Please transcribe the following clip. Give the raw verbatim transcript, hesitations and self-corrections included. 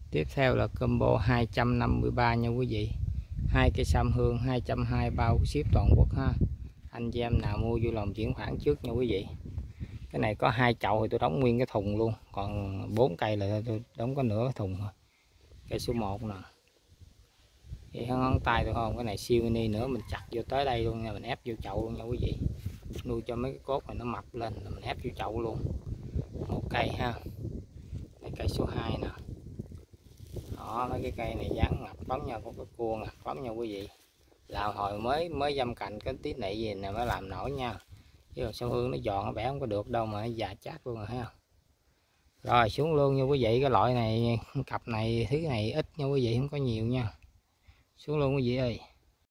Tiếp theo là combo hai trăm năm mươi ba nha quý vị. Hai cây sâm hương hai trăm hai mươi bao ship toàn quốc ha. Anh chị em nào mua vui lòng chuyển khoản trước nha quý vị. Cái này có hai chậu thì tôi đóng nguyên cái thùng luôn, còn bốn cây là tôi đóng có nửa cái thùng thôi. Cây số một nè. Vậy ngón tay tôi không, cái này siêu mini nữa, mình chặt vô tới đây luôn nha, mình ép vô chậu luôn nha quý vị. Nuôi cho mấy cái cốt này nó mập lên là mình ép vô chậu luôn. Một cây ha. Đây cây số hai nè. Đó, mấy cái cây này dáng ngập bóng nha, có cái cua ngập bóng nha quý vị. Là hồi mới mới dăm cành cái tí nị gì nè mới làm nổi nha. Chứ còn sâu hương nó giòn nó bẻ không có được đâu mà nó già chát luôn rồi thấy không. Rồi xuống luôn nha quý vị, cái loại này cặp này thứ này ít nha quý vị, không có nhiều nha. Xuống luôn quý vị ơi.